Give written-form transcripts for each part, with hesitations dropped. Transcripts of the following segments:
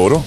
Oro.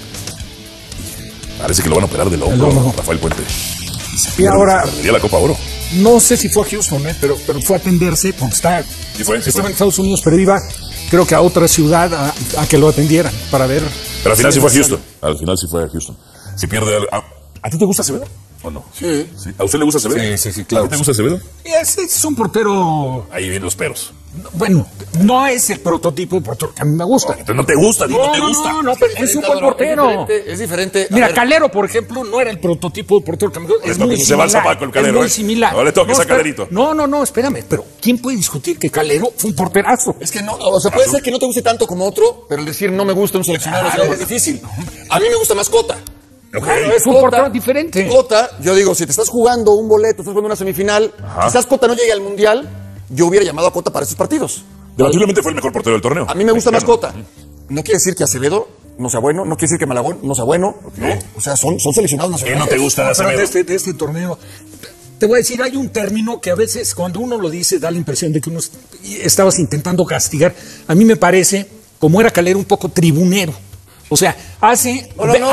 Parece que lo van a operar del hombro, Rafael Puente. Y ahora, perdería la Copa Oro. No sé si fue a Houston, pero fue a atenderse, porque estaba en Estados Unidos, pero iba, creo que a otra ciudad a que lo atendieran para ver. Pero al final sí fue a Houston. Al final sí fue a Houston. Si pierde. ¿A ti te gusta Acevedo? ¿O no? Sí. ¿A usted le gusta Acevedo? Sí, claro. ¿A ti te gusta Acevedo? Es un portero. Ahí vienen los peros. Bueno, no es el prototipo de portero que a mí me gusta. Entonces no te gusta, no te gusta. No, pero es un buen portero. Es diferente. Mira, Calero, por ejemplo, no era el prototipo de portero que a mí me gusta. Es muy similar. Se va el con Calero, es muy similar. No le toques a Calerito. No, espérame. Pero ¿quién puede discutir que Calero fue un porterazo? Es que no, o sea, puede ser que no te guste tanto como otro, pero el decir no me gusta un seleccionado es difícil. A mí me gusta más Cota. Okay. Es un portero diferente. Cota, yo digo, si te estás jugando un boleto, estás jugando una semifinal, quizás Cota no llegue al Mundial, yo hubiera llamado a Cota para esos partidos. Debatiblemente fue el mejor portero del torneo. A mí me gusta más Cota. No quiere decir que Acevedo no sea bueno, no quiere decir que Malagón no sea bueno, ¿no? O sea, son seleccionados nacionales. ¿Qué no te gusta de Acevedo? De este torneo, te voy a decir, hay un término que a veces cuando uno lo dice da la impresión de que uno estabas intentando castigar. A mí me parece, como era Calero, un poco tribunero. O sea, hace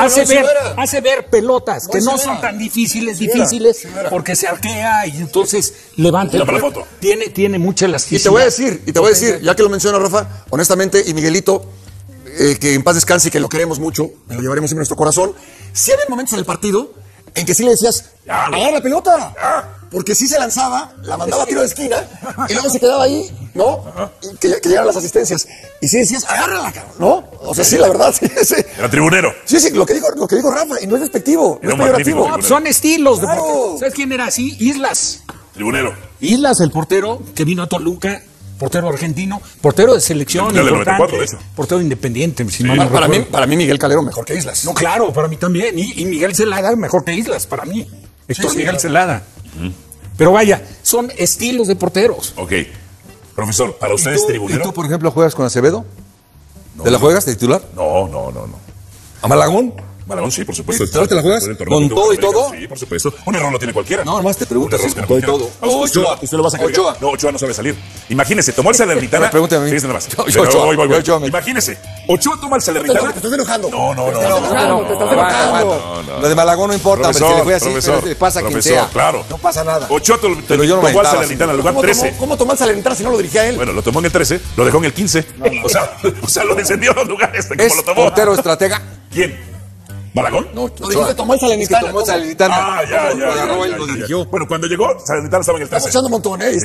ver pelotas que no son tan difíciles, porque se arquea y entonces levanta el cuerpo. Tiene mucha elasticidad. Y te voy a decir, ya que lo menciona Rafa, honestamente, y Miguelito, que en paz descanse y que lo queremos mucho, lo llevaremos siempre en nuestro corazón, sí había momentos en el partido en que sí le decías, agarra la pelota, porque sí se lanzaba, la mandaba a tiro de esquina, y luego se quedaba ahí, ¿no? Y que llegaran las asistencias. Y sí decías, agárrala, cabrón, ¿no? O sea, sí, la verdad, sí. Era tribunero. Sí, lo que dijo Rafa, y no es despectivo, no es peyorativo. No, son estilos de portero. ¿Sabes quién era así? Islas. Tribunero. Islas, el portero que vino a Toluca, portero argentino, portero de selección, del 94, de eso. portero independiente. Si no para mí Miguel Calero mejor que Islas. No, claro, para mí también. Y Miguel Celada mejor que Islas, para mí. Miguel Celada. Pero vaya, son estilos de porteros. Ok. Profesor, ¿para usted es tribunero? ¿Y tú, por ejemplo, juegas con Acevedo? ¿Te la juegas de titular? No. ¿A Malagón? Malagón, sí, por supuesto. ¿Te la juegas? ¿Con todo y todo? Sí, por supuesto. Un error lo tiene cualquiera. No, nomás te pregunto. Con todo y todo. Ochoa, usted lo vas a cargar. Ochoa. No, Ochoa no sabe salir. Imagínese, tomó el Salernitana. Pregúntame a mí. Fíjese nada más. Ochoa. Imagínese, Ochoa toma el Salernitana. Te estás enojando. No. Te estás enojando. Lo de Malagón no importa, pero si le fue así, profesor, pasa a quien sea. Claro. No pasa nada. Ochoa tomó al Salernitana al lugar 13. ¿Cómo tomó el Salernitana si no lo dirigía él? Bueno, lo tomó en el 13, lo dejó en el 15. O sea, lo descendió a los lugares como ¿Es lo tomó. portero estratega? ¿Quién? ¿Malagón? No, dijiste tomó el Salernitana. Ya. Lo dirigió. Bueno, cuando llegó, Salernitana estaba en el 13. Estamos echando un montón, ¿eh?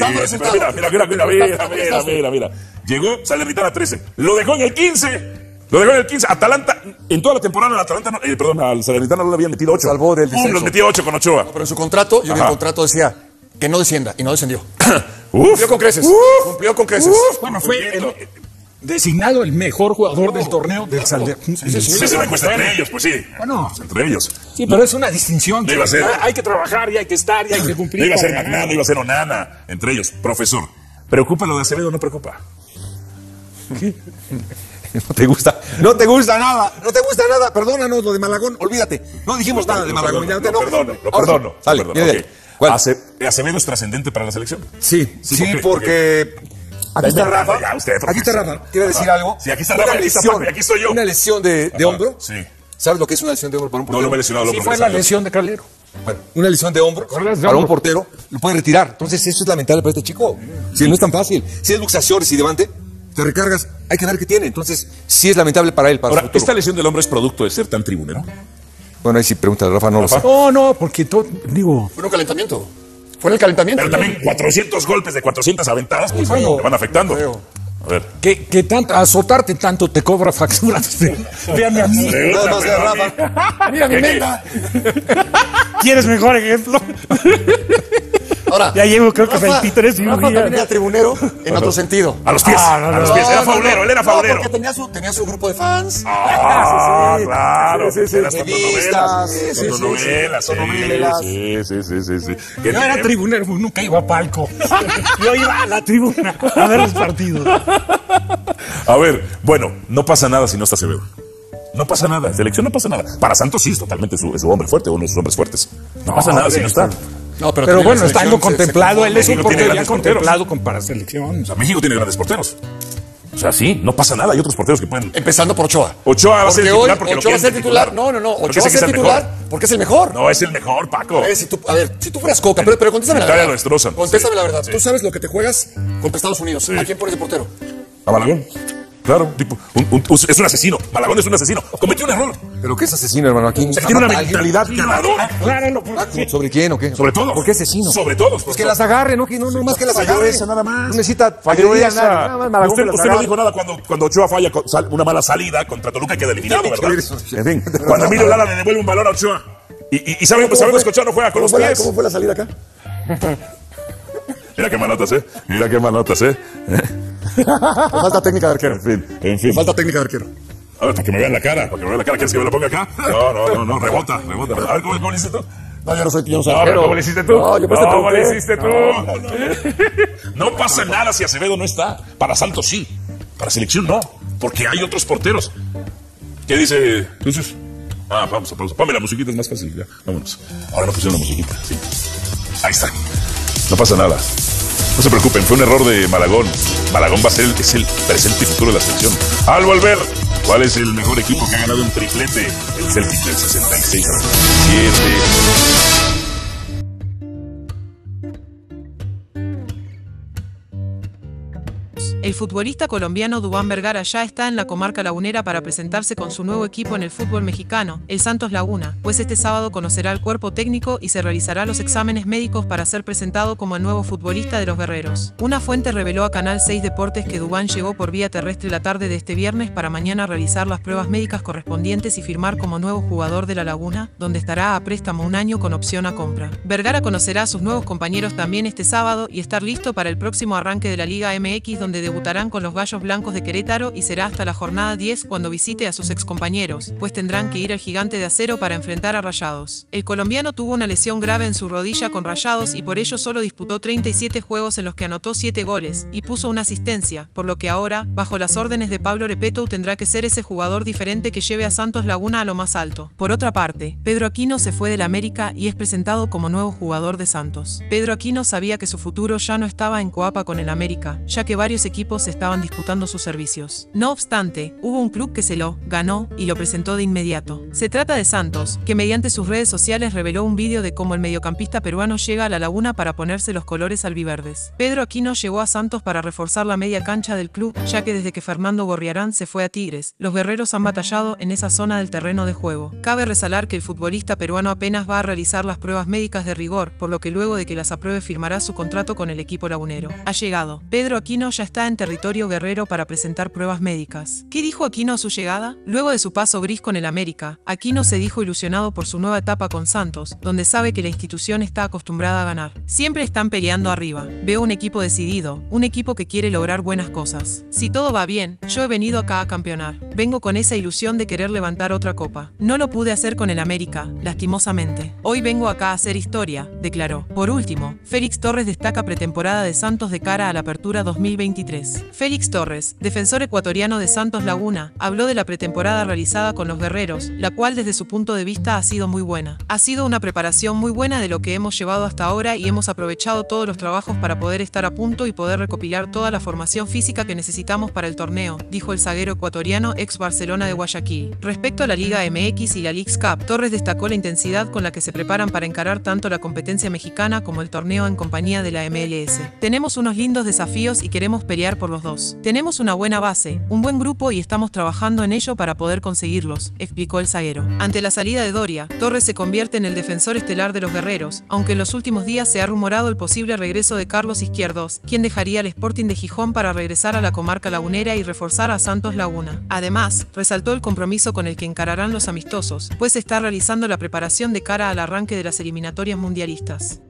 Mira. Llegó Salernitana 13. Lo dejó en el 15. Atalanta, en toda la temporada, al Salernitana no le habían metido 8. Salvó del descenso. Los metió 8 con Ochoa. Pero en su contrato, en el contrato decía que no descienda, y no descendió. Cumplió con creces. Bueno, fue designado el mejor jugador del torneo del Salernitana. Sí, se me cuesta entre ellos, pues sí. Bueno, entre ellos. Sí, pero es una distinción. Iba a ser. Hay que trabajar y hay que estar y hay que cumplir. No iba a ser Magnano, iba a ser Onana. Entre ellos, profesor. ¿Preocupa lo de Acevedo o no preocupa? ¿Qué? No te gusta nada. Perdónanos lo de Malagón, olvídate. No dijimos nada de Malagón. Lo perdono. Sale, Okay. ¿Acevedo es trascendente para la selección? Sí, porque... Aquí está Rafa. ¿Quiere decir algo? Sí, aquí está Rafa. Aquí estoy yo. Una lesión de hombro. Sí. ¿Sabes lo que es una lesión de hombro para un portero? No me he lesionado el Sí, hombro. fue la lesión de Calero. Bueno, una lesión de hombro para un portero lo puede retirar. Entonces eso es lamentable para este chico. Si no es tan fácil. Si es luxación y levante, te recargas, hay que ver qué tiene. Entonces sí es lamentable para él. Ahora, ¿esta lesión del hombro es producto de ser tan tribunero? Bueno, ahí sí pregúntale a Rafa, no lo sé. No, porque fue un calentamiento. Fue en el calentamiento. Pero también 400 golpes de 400 aventadas, pues te van afectando. A ver. Que tanto, azotarte tanto te cobra facturas. Vean a mí. Nada más de Rafa. Mira mi menda. ¿Quieres mejor ejemplo? Ahora, ya llevo creo que 23 cirugías. Rafa también era tribunero en otro sentido. A los pies. A los pies. Era faulero, él era faulero. Porque tenía su grupo de fans. Claro. Las fotonovelas. Sí. Yo era tribunero, nunca iba a palco. Yo iba a la tribuna a ver los partidos. A ver, bueno, no pasa nada si no está Acevedo. No pasa nada. Selección no pasa nada. Para Santos sí es totalmente su hombre fuerte, uno de sus hombres fuertes. No pasa nada si no está. No, pero bueno, está algo contemplado. Él es un portero ya contemplado para selección. O sea, México tiene grandes porteros. O sea, sí, no pasa nada. Hay otros porteros que pueden. Empezando por Ochoa. Ochoa va a ser Porque titular hoy porque lo Ochoa va a quieren ser titular. No. Ochoa va a ser titular porque es el mejor. No, es el mejor, Paco. A ver, si tú fueras Coca, pero contéstame la Italia verdad. lo destrozan. Contéstame Sí, la verdad. sí. Tú sabes lo que te juegas contra Estados Unidos. Sí. ¿A quién pones de portero? A Malagón. Claro, tipo, es un asesino. Malagón es un asesino. Cometió un error. ¿Pero qué es asesino, hermano? Aquí Tiene una mentalidad ganadora. Acláralo. ¿Sobre quién o qué? Sobre todo. ¿Por qué asesino? Sobre todo. Pues que las agarre, ¿no? Que no más que las Falló agarre. esa nada más. No necesita Falló fallar esa. nada más. Malagón que las Usted no agarre. dijo nada cuando Ochoa falla una mala salida contra Toluca y queda eliminado, ¿verdad? En fin. Cuando Emilio Lara le devuelve un balón a Ochoa. Y sabemos que Ochoa no juega con los pies. ¿Cómo fue la salida acá? Mira qué manotas, ¿eh? Mira qué manotas, ¿eh? Te falta técnica de arquero. En fin. Te falta técnica de arquero. A ver, para que me vean la cara. ¿Quieres que me la ponga acá? No. Rebota. A ver, ¿cómo le hiciste tú? No, yo no soy No, arquero. pero ¿cómo le hiciste tú? No, yo pues te ¿Cómo le pregunté. hiciste tú? No pasa nada si Acevedo no está. Para Santos sí. Para selección no. Porque hay otros porteros. ¿Qué dice Lucius? Vamos, aplauso. Ponme la musiquita, es más fácil. Ya, vámonos. Ahora no pusieron la musiquita. Sí. Ahí está. No pasa nada. No se preocupen, fue un error de Malagón. Malagón va a ser es el presente y futuro de la selección. Al volver, ¿cuál es el mejor equipo que ha ganado un triplete? El Celtic del 66 a 27. El futbolista colombiano Duván Vergara ya está en la comarca lagunera para presentarse con su nuevo equipo en el fútbol mexicano, el Santos Laguna, pues este sábado conocerá el cuerpo técnico y se realizará los exámenes médicos para ser presentado como el nuevo futbolista de los guerreros. Una fuente reveló a Canal 6 Deportes que Duván llegó por vía terrestre la tarde de este viernes para mañana realizar las pruebas médicas correspondientes y firmar como nuevo jugador de la Laguna, donde estará a préstamo un año con opción a compra. Vergara conocerá a sus nuevos compañeros también este sábado y estar listo para el próximo arranque de la Liga MX, donde debutarán con los Gallos Blancos de Querétaro y será hasta la jornada 10 cuando visite a sus excompañeros, pues tendrán que ir al Gigante de Acero para enfrentar a Rayados. El colombiano tuvo una lesión grave en su rodilla con Rayados y por ello solo disputó 37 juegos en los que anotó 7 goles y puso una asistencia, por lo que ahora, bajo las órdenes de Pablo Repeto, tendrá que ser ese jugador diferente que lleve a Santos Laguna a lo más alto. Por otra parte, Pedro Aquino se fue del América y es presentado como nuevo jugador de Santos. Pedro Aquino sabía que su futuro ya no estaba en coapa con el América, ya que varios equipos estaban disputando sus servicios. No obstante, hubo un club que se lo ganó y lo presentó de inmediato. Se trata de Santos, que mediante sus redes sociales reveló un vídeo de cómo el mediocampista peruano llega a la Laguna para ponerse los colores albiverdes. Pedro Aquino llegó a Santos para reforzar la media cancha del club, ya que desde que Fernando Gorriarán se fue a Tigres, los guerreros han batallado en esa zona del terreno de juego. Cabe resaltar que el futbolista peruano apenas va a realizar las pruebas médicas de rigor, por lo que luego de que las apruebe firmará su contrato con el equipo lagunero. Ha llegado. Pedro Aquino ya está en territorio guerrero para presentar pruebas médicas. ¿Qué dijo Aquino a su llegada? Luego de su paso gris con el América, Aquino se dijo ilusionado por su nueva etapa con Santos, donde sabe que la institución está acostumbrada a ganar. Siempre están peleando arriba. Veo un equipo decidido, un equipo que quiere lograr buenas cosas. Si todo va bien, yo he venido acá a campeonar. Vengo con esa ilusión de querer levantar otra copa. No lo pude hacer con el América, lastimosamente. Hoy vengo acá a hacer historia, declaró. Por último, Félix Torres destaca pretemporada de Santos de cara a la apertura 2023. Félix Torres, defensor ecuatoriano de Santos Laguna, habló de la pretemporada realizada con los guerreros, la cual desde su punto de vista ha sido muy buena. Ha sido una preparación muy buena de lo que hemos llevado hasta ahora y hemos aprovechado todos los trabajos para poder estar a punto y poder recopilar toda la formación física que necesitamos para el torneo, dijo el zaguero ecuatoriano ex Barcelona de Guayaquil. Respecto a la Liga MX y la Leagues Cup, Torres destacó la intensidad con la que se preparan para encarar tanto la competencia mexicana como el torneo en compañía de la MLS. Tenemos unos lindos desafíos y queremos pelear por los dos. Tenemos una buena base, un buen grupo y estamos trabajando en ello para poder conseguirlos, explicó el zaguero. Ante la salida de Doria, Torres se convierte en el defensor estelar de los guerreros, aunque en los últimos días se ha rumorado el posible regreso de Carlos Izquierdos, quien dejaría el Sporting de Gijón para regresar a la comarca lagunera y reforzar a Santos Laguna. Además, resaltó el compromiso con el que encararán los amistosos, pues se está realizando la preparación de cara al arranque de las eliminatorias mundialistas.